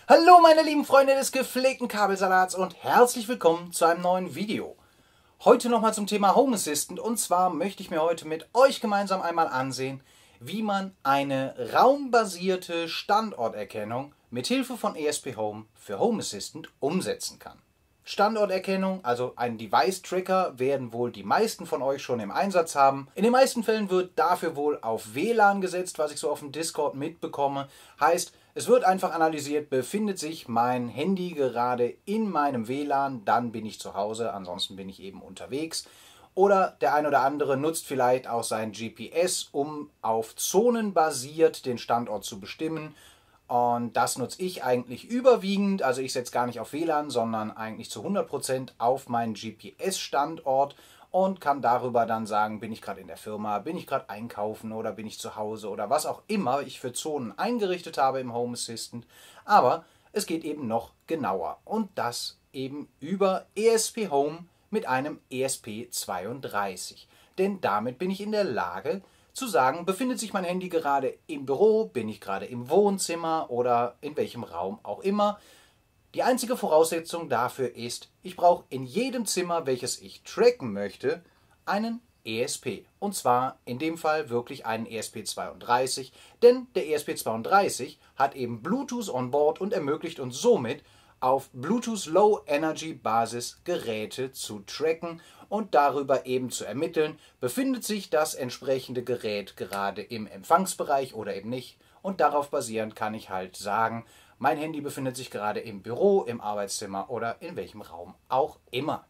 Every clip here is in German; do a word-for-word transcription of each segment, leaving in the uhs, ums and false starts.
Hallo meine lieben Freunde des gepflegten Kabelsalats und herzlich willkommen zu einem neuen Video. Heute nochmal zum Thema Home Assistant, und zwar möchte ich mir heute mit euch gemeinsam einmal ansehen, wie man eine raumbasierte Standorterkennung mit Hilfe von E S P Home für Home Assistant umsetzen kann. Standorterkennung, also ein Device-Tracker, werden wohl die meisten von euch schon im Einsatz haben. In den meisten Fällen wird dafür wohl auf W L A N gesetzt, was ich so auf dem Discord mitbekomme. Heißt, es wird einfach analysiert, befindet sich mein Handy gerade in meinem W L A N, dann bin ich zu Hause, ansonsten bin ich eben unterwegs. Oder der ein oder andere nutzt vielleicht auch sein G P S, um auf Zonen basiert den Standort zu bestimmen. Und das nutze ich eigentlich überwiegend, also ich setze gar nicht auf W L A N, sondern eigentlich zu hundert Prozent auf meinen G P S-Standort und kann darüber dann sagen, bin ich gerade in der Firma, bin ich gerade einkaufen oder bin ich zu Hause oder was auch immer ich für Zonen eingerichtet habe im Home Assistant. Aber es geht eben noch genauer, und das eben über E S P Home mit einem E S P zweiunddreißig. Denn damit bin ich in der Lage zu sagen, befindet sich mein Handy gerade im Büro, bin ich gerade im Wohnzimmer oder in welchem Raum auch immer. Die einzige Voraussetzung dafür ist, ich brauche in jedem Zimmer, welches ich tracken möchte, einen E S P. Und zwar in dem Fall wirklich einen E S P zweiunddreißig, denn der E S P zweiunddreißig hat eben Bluetooth on board und ermöglicht uns somit, auf Bluetooth Low Energy Basis Geräte zu tracken und darüber eben zu ermitteln, befindet sich das entsprechende Gerät gerade im Empfangsbereich oder eben nicht. Und darauf basierend kann ich halt sagen, mein Handy befindet sich gerade im Büro, im Arbeitszimmer oder in welchem Raum auch immer.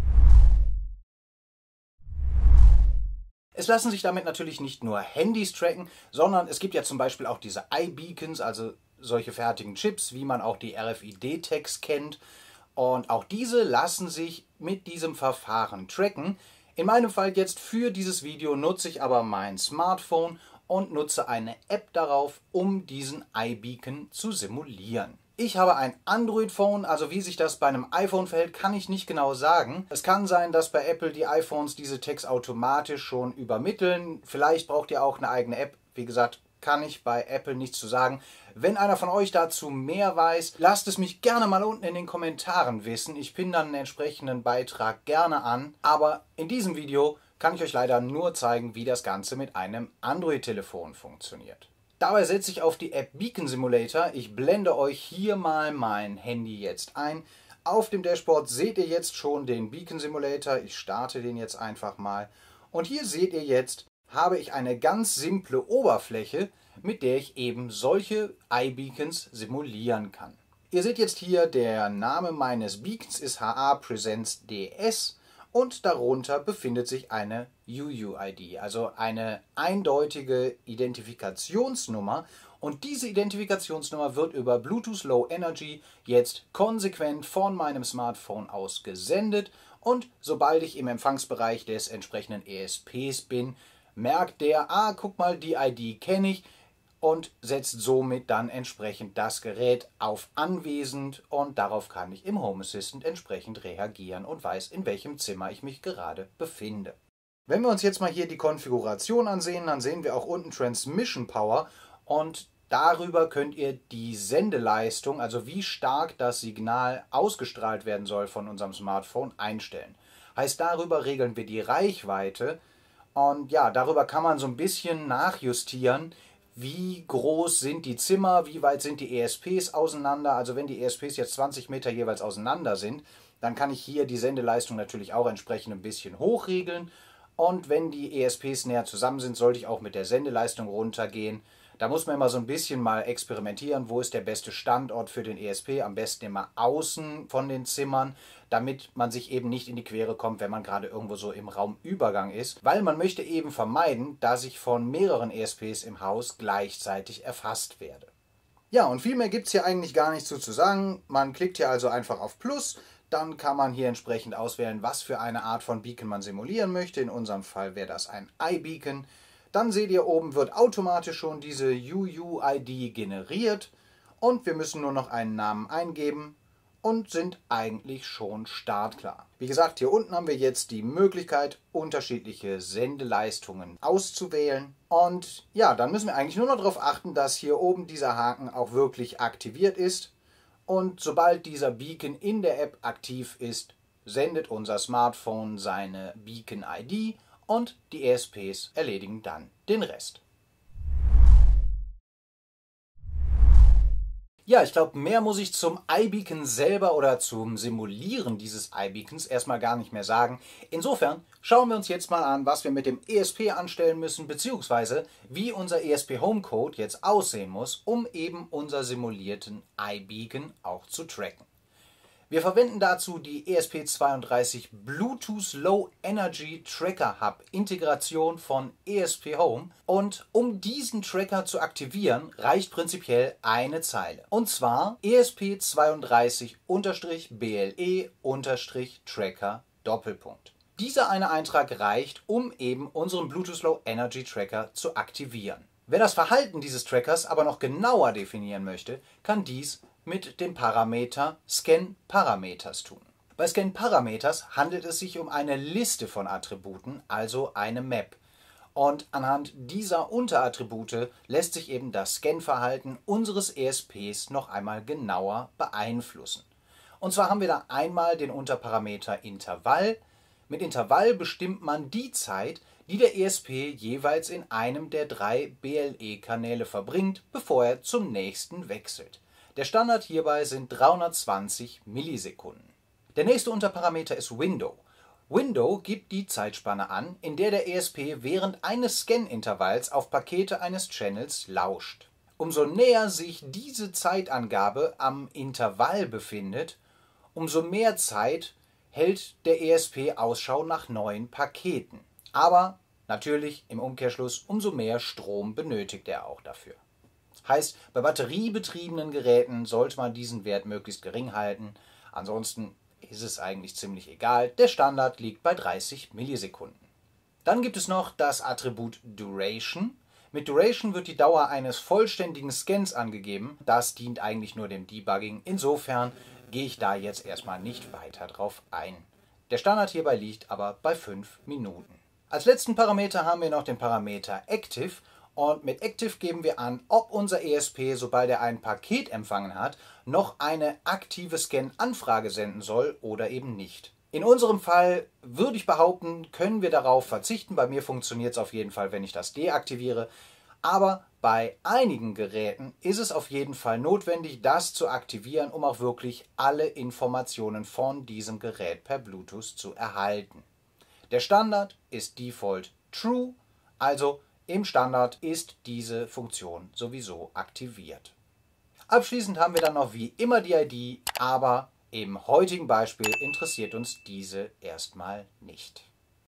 Es lassen sich damit natürlich nicht nur Handys tracken, sondern es gibt ja zum Beispiel auch diese iBeacons, also solche fertigen Chips, wie man auch die R F I D-Tags kennt. Und auch diese lassen sich mit diesem Verfahren tracken. In meinem Fall jetzt für dieses Video nutze ich aber mein Smartphone und nutze eine App darauf, um diesen iBeacon zu simulieren. Ich habe ein Android-Phone, also wie sich das bei einem iPhone verhält, kann ich nicht genau sagen. Es kann sein, dass bei Apple die iPhones diese Tags automatisch schon übermitteln. Vielleicht braucht ihr auch eine eigene App. Wie gesagt, kann ich bei Apple nichts zu sagen. Wenn einer von euch dazu mehr weiß, lasst es mich gerne mal unten in den Kommentaren wissen. Ich pinne dann einen entsprechenden Beitrag gerne an. Aber in diesem Video kann ich euch leider nur zeigen, wie das Ganze mit einem Android-Telefon funktioniert. Dabei setze ich auf die App Beacon Simulator. Ich blende euch hier mal mein Handy jetzt ein. Auf dem Dashboard seht ihr jetzt schon den Beacon Simulator. Ich starte den jetzt einfach mal. Und hier seht ihr jetzt, habe ich eine ganz simple Oberfläche, mit der ich eben solche iBeacons simulieren kann. Ihr seht jetzt hier, der Name meines Beacons ist H A Presents D S. Und darunter befindet sich eine U U I D, also eine eindeutige Identifikationsnummer. Und diese Identifikationsnummer wird über Bluetooth Low Energy jetzt konsequent von meinem Smartphone aus gesendet. Und sobald ich im Empfangsbereich des entsprechenden E S Ps bin, merkt der, ah, guck mal, die I D kenne ich, und setzt somit dann entsprechend das Gerät auf anwesend, und darauf kann ich im Home Assistant entsprechend reagieren und weiß, in welchem Zimmer ich mich gerade befinde. Wenn wir uns jetzt mal hier die Konfiguration ansehen, dann sehen wir auch unten Transmission Power, und darüber könnt ihr die Sendeleistung, also wie stark das Signal ausgestrahlt werden soll von unserem Smartphone, einstellen. Heißt, darüber regeln wir die Reichweite, und ja, darüber kann man so ein bisschen nachjustieren, wie groß sind die Zimmer, wie weit sind die E S Ps auseinander. Also wenn die E S Ps jetzt zwanzig Meter jeweils auseinander sind, dann kann ich hier die Sendeleistung natürlich auch entsprechend ein bisschen hochregeln. Und wenn die E S Ps näher zusammen sind, sollte ich auch mit der Sendeleistung runtergehen. Da muss man immer so ein bisschen mal experimentieren, wo ist der beste Standort für den E S P, am besten immer außen von den Zimmern, damit man sich eben nicht in die Quere kommt, wenn man gerade irgendwo so im Raumübergang ist, weil man möchte eben vermeiden, dass ich von mehreren E S Ps im Haus gleichzeitig erfasst werde. Ja, und viel mehr gibt es hier eigentlich gar nicht so zu sagen. Man klickt hier also einfach auf Plus, dann kann man hier entsprechend auswählen, was für eine Art von Beacon man simulieren möchte. In unserem Fall wäre das ein iBeacon. Dann seht ihr, oben wird automatisch schon diese U U I D generiert und wir müssen nur noch einen Namen eingeben und sind eigentlich schon startklar. Wie gesagt, hier unten haben wir jetzt die Möglichkeit, unterschiedliche Sendeleistungen auszuwählen. Und ja, dann müssen wir eigentlich nur noch darauf achten, dass hier oben dieser Haken auch wirklich aktiviert ist. und sobald dieser Beacon in der App aktiv ist, sendet unser Smartphone seine Beacon-I D und die E S Ps erledigen dann den Rest. Ja, ich glaube, mehr muss ich zum iBeacon selber oder zum Simulieren dieses iBeacons erstmal gar nicht mehr sagen. Insofern schauen wir uns jetzt mal an, was wir mit dem E S P anstellen müssen, beziehungsweise wie unser E S P Homecode jetzt aussehen muss, um eben unser simulierten iBeacon auch zu tracken. Wir verwenden dazu die E S P zweiunddreißig Bluetooth Low Energy Tracker Hub Integration von E S P Home, und um diesen Tracker zu aktivieren, reicht prinzipiell eine Zeile. Und zwar E S P zweiunddreißig B L E Tracker Doppelpunkt. Dieser eine Eintrag reicht, um eben unseren Bluetooth Low Energy Tracker zu aktivieren. Wer das Verhalten dieses Trackers aber noch genauer definieren möchte, kann dies mit dem Parameter ScanParameters tun. Bei ScanParameters handelt es sich um eine Liste von Attributen, also eine Map. Und anhand dieser Unterattribute lässt sich eben das Scan-Verhalten unseres E S Ps noch einmal genauer beeinflussen. Und zwar haben wir da einmal den Unterparameter Intervall. Mit Intervall bestimmt man die Zeit, die der E S P jeweils in einem der drei B L E-Kanäle verbringt, bevor er zum nächsten wechselt. Der Standard hierbei sind dreihundertzwanzig Millisekunden. Der nächste Unterparameter ist Window. Window gibt die Zeitspanne an, in der der E S P während eines Scan-Intervalls auf Pakete eines Channels lauscht. Umso näher sich diese Zeitangabe am Intervall befindet, umso mehr Zeit hält der E S P Ausschau nach neuen Paketen. Aber natürlich im Umkehrschluss, umso mehr Strom benötigt er auch dafür. Heißt, bei batteriebetriebenen Geräten sollte man diesen Wert möglichst gering halten. Ansonsten ist es eigentlich ziemlich egal. Der Standard liegt bei dreißig Millisekunden. Dann gibt es noch das Attribut Duration. Mit Duration wird die Dauer eines vollständigen Scans angegeben. Das dient eigentlich nur dem Debugging. Insofern gehe ich da jetzt erstmal nicht weiter drauf ein. Der Standard hierbei liegt aber bei fünf Minuten. Als letzten Parameter haben wir noch den Parameter Active. Und mit Active geben wir an, ob unser E S P, sobald er ein Paket empfangen hat, noch eine aktive Scan-Anfrage senden soll oder eben nicht. In unserem Fall würde ich behaupten, können wir darauf verzichten. Bei mir funktioniert es auf jeden Fall, wenn ich das deaktiviere. Aber bei einigen Geräten ist es auf jeden Fall notwendig, das zu aktivieren, um auch wirklich alle Informationen von diesem Gerät per Bluetooth zu erhalten. Der Standard ist Default True, also im Standard ist diese Funktion sowieso aktiviert. Abschließend haben wir dann noch wie immer die I D, aber im heutigen Beispiel interessiert uns diese erstmal nicht.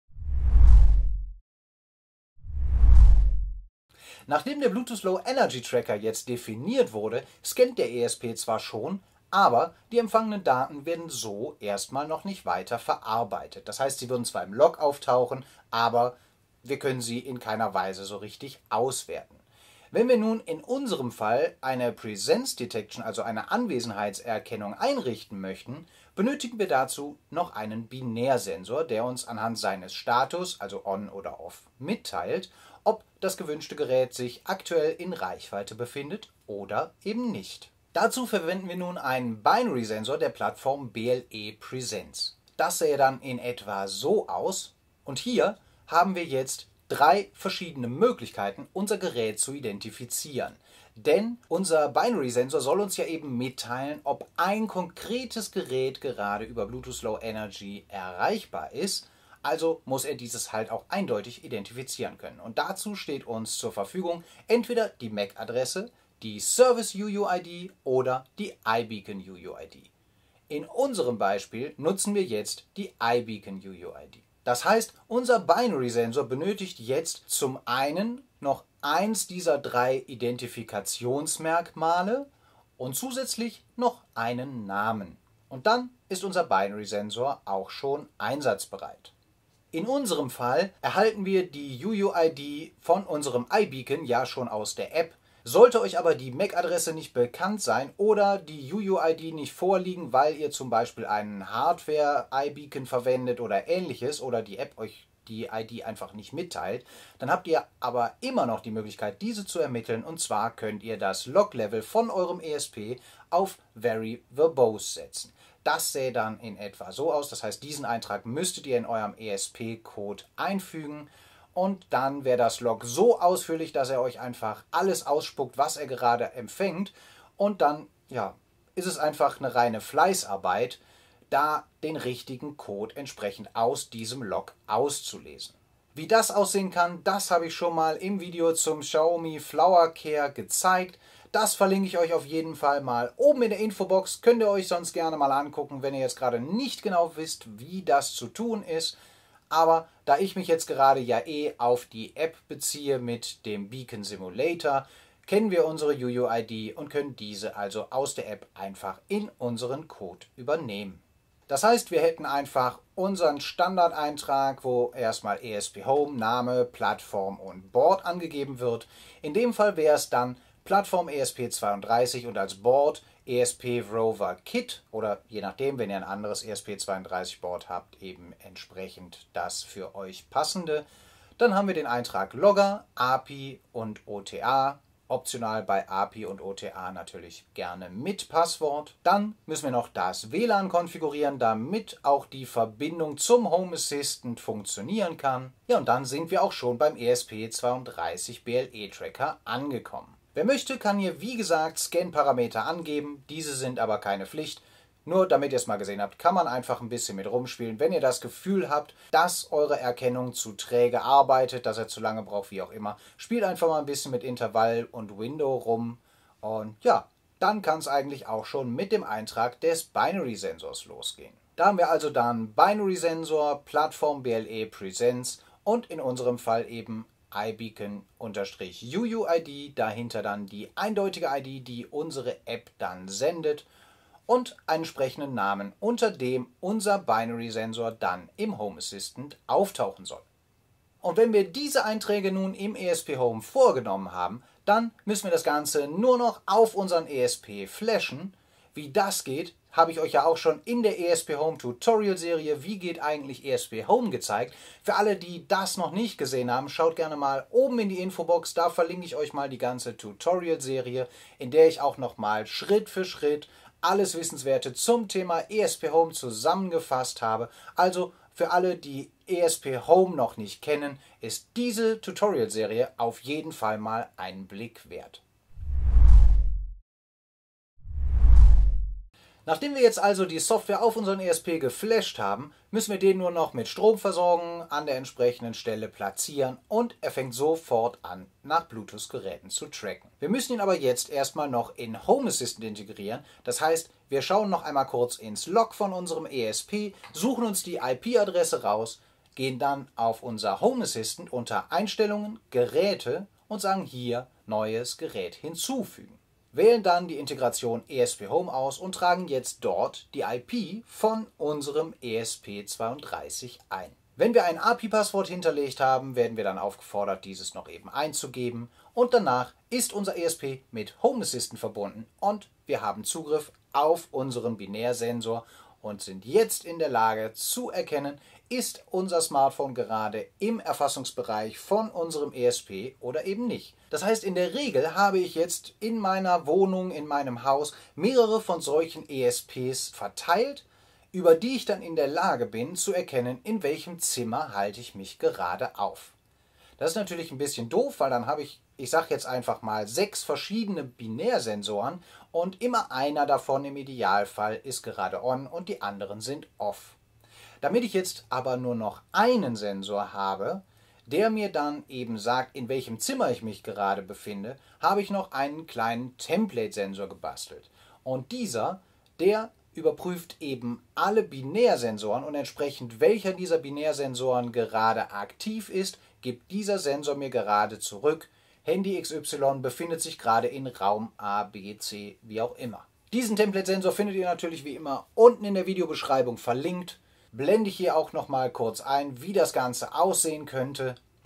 Nachdem der Bluetooth Low Energy Tracker jetzt definiert wurde, scannt der E S P zwar schon, aber die empfangenen Daten werden so erstmal noch nicht weiter verarbeitet. Das heißt, sie würden zwar im Log auftauchen, aber wir können sie in keiner Weise so richtig auswerten. Wenn wir nun in unserem Fall eine Presence Detection, also eine Anwesenheitserkennung, einrichten möchten, benötigen wir dazu noch einen Binärsensor, der uns anhand seines Status, also On oder Off, mitteilt, ob das gewünschte Gerät sich aktuell in Reichweite befindet oder eben nicht. Dazu verwenden wir nun einen Binary-Sensor der Plattform B L E Presence. Das sähe dann in etwa so aus, und hier haben wir jetzt drei verschiedene Möglichkeiten, unser Gerät zu identifizieren. Denn unser Binary-Sensor soll uns ja eben mitteilen, ob ein konkretes Gerät gerade über Bluetooth Low Energy erreichbar ist. Also muss er dieses halt auch eindeutig identifizieren können. Und dazu steht uns zur Verfügung entweder die M A C-Adresse, die Service U U I D oder die iBeacon U U I D. In unserem Beispiel nutzen wir jetzt die iBeacon U U I D. Das heißt, unser Binary-Sensor benötigt jetzt zum einen noch eins dieser drei Identifikationsmerkmale und zusätzlich noch einen Namen. Und dann ist unser Binary-Sensor auch schon einsatzbereit. In unserem Fall erhalten wir die U U I D von unserem iBeacon ja schon aus der App. Sollte euch aber die M A C-Adresse nicht bekannt sein oder die U U I D nicht vorliegen, weil ihr zum Beispiel einen Hardware-iBeacon verwendet oder ähnliches oder die App euch die I D einfach nicht mitteilt, dann habt ihr aber immer noch die Möglichkeit, diese zu ermitteln, und zwar könnt ihr das Log-Level von eurem E S P auf Very Verbose setzen. Das sähe dann in etwa so aus, das heißt, diesen Eintrag müsstet ihr in eurem E S P-Code einfügen und dann wäre das Log so ausführlich, dass er euch einfach alles ausspuckt, was er gerade empfängt, und dann ja, ist es einfach eine reine Fleißarbeit, da den richtigen Code entsprechend aus diesem Log auszulesen. Wie das aussehen kann, das habe ich schon mal im Video zum Xiaomi Flower Care gezeigt. Das verlinke ich euch auf jeden Fall mal oben in der Infobox. Könnt ihr euch sonst gerne mal angucken, wenn ihr jetzt gerade nicht genau wisst, wie das zu tun ist. Aber da ich mich jetzt gerade ja eh auf die App beziehe mit dem Beacon Simulator, kennen wir unsere U U I D und können diese also aus der App einfach in unseren Code übernehmen. Das heißt, wir hätten einfach unseren Standardeintrag, wo erstmal E S P Home, Name, Plattform und Board angegeben wird. In dem Fall wäre es dann Plattform E S P zweiunddreißig und als Board E S P Rover Kit oder je nachdem, wenn ihr ein anderes E S P zweiunddreißig Board habt, eben entsprechend das für euch passende. Dann haben wir den Eintrag Logger, A P I und O T A. Optional bei A P I und O T A natürlich gerne mit Passwort. Dann müssen wir noch das W L A N konfigurieren, damit auch die Verbindung zum Home Assistant funktionieren kann. Ja, und dann sind wir auch schon beim E S P zweiunddreißig B L E-Tracker angekommen. Wer möchte, kann hier wie gesagt Scan-Parameter angeben. Diese sind aber keine Pflicht. Nur damit ihr es mal gesehen habt, kann man einfach ein bisschen mit rumspielen. Wenn ihr das Gefühl habt, dass eure Erkennung zu träge arbeitet, dass er zu lange braucht, wie auch immer, spielt einfach mal ein bisschen mit Intervall und Window rum. Und ja, dann kann es eigentlich auch schon mit dem Eintrag des Binary-Sensors losgehen. Da haben wir also dann Binary-Sensor, Plattform B L E Presence und in unserem Fall eben iBeacon-U U I D, dahinter dann die eindeutige I D, die unsere App dann sendet, und einen entsprechenden Namen, unter dem unser Binary-Sensor dann im Home Assistant auftauchen soll. Und wenn wir diese Einträge nun im E S P Home vorgenommen haben, dann müssen wir das Ganze nur noch auf unseren E S P flashen. Wie das geht, habe ich euch ja auch schon in der E S P Home Tutorial Serie Wie geht eigentlich E S P Home gezeigt. Für alle, die das noch nicht gesehen haben, schaut gerne mal oben in die Infobox, da verlinke ich euch mal die ganze Tutorial Serie, in der ich auch nochmal Schritt für Schritt alles Wissenswerte zum Thema E S P Home zusammengefasst habe. Also für alle, die E S P Home noch nicht kennen, ist diese Tutorial-Serie auf jeden Fall mal einen Blick wert. Nachdem wir jetzt also die Software auf unseren E S P geflasht haben, müssen wir den nur noch mit Strom versorgen, an der entsprechenden Stelle platzieren und er fängt sofort an, nach Bluetooth-Geräten zu tracken. Wir müssen ihn aber jetzt erstmal noch in Home Assistant integrieren. Das heißt, wir schauen noch einmal kurz ins Log von unserem E S P, suchen uns die I P-Adresse raus, gehen dann auf unser Home Assistant unter Einstellungen, Geräte und sagen hier Neues Gerät hinzufügen. Wählen dann die Integration E S P Home aus und tragen jetzt dort die I P von unserem E S P zweiunddreißig ein. Wenn wir ein A P I-Passwort hinterlegt haben, werden wir dann aufgefordert, dieses noch eben einzugeben, und danach ist unser E S P mit Home Assistant verbunden und wir haben Zugriff auf unseren Binärsensor und sind jetzt in der Lage zu erkennen, ist unser Smartphone gerade im Erfassungsbereich von unserem E S P oder eben nicht. Das heißt, in der Regel habe ich jetzt in meiner Wohnung, in meinem Haus mehrere von solchen E S Ps verteilt, über die ich dann in der Lage bin zu erkennen, in welchem Zimmer halte ich mich gerade auf. Das ist natürlich ein bisschen doof, weil dann habe ich, ich sage jetzt einfach mal, sechs verschiedene Binärsensoren und immer einer davon im Idealfall ist gerade on und die anderen sind off. Damit ich jetzt aber nur noch einen Sensor habe, der mir dann eben sagt, in welchem Zimmer ich mich gerade befinde, habe ich noch einen kleinen Template-Sensor gebastelt. Und dieser, der überprüft eben alle Binärsensoren und entsprechend welcher dieser Binärsensoren gerade aktiv ist, gibt dieser Sensor mir gerade zurück, Handy X Y befindet sich gerade in Raum A, B, C, wie auch immer. Diesen Template-Sensor findet ihr natürlich wie immer unten in der Videobeschreibung verlinkt. Blende ich hier auch noch mal kurz ein, wie das Ganze aussehen könnte.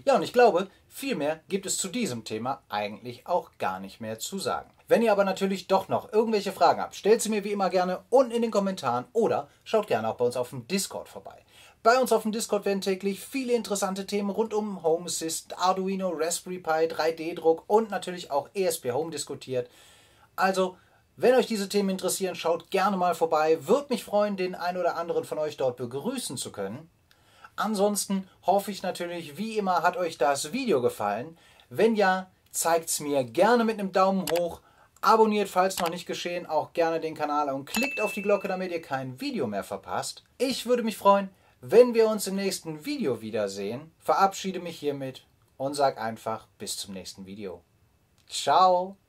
Ja, und ich glaube, viel mehr gibt es zu diesem Thema eigentlich auch gar nicht mehr zu sagen. Wenn ihr aber natürlich doch noch irgendwelche Fragen habt, stellt sie mir wie immer gerne unten in den Kommentaren oder schaut gerne auch bei uns auf dem Discord vorbei. Bei uns auf dem Discord werden täglich viele interessante Themen rund um Home Assist, Arduino, Raspberry Pi, drei D Druck und natürlich auch E S P Home diskutiert. Also, wenn euch diese Themen interessieren, schaut gerne mal vorbei. Würde mich freuen, den einen oder anderen von euch dort begrüßen zu können. Ansonsten hoffe ich natürlich, wie immer, hat euch das Video gefallen. Wenn ja, zeigt es mir gerne mit einem Daumen hoch. Abonniert, falls noch nicht geschehen, auch gerne den Kanal und klickt auf die Glocke, damit ihr kein Video mehr verpasst. Ich würde mich freuen, wenn wir uns im nächsten Video wiedersehen. Verabschiede mich hiermit und sage einfach bis zum nächsten Video. Ciao!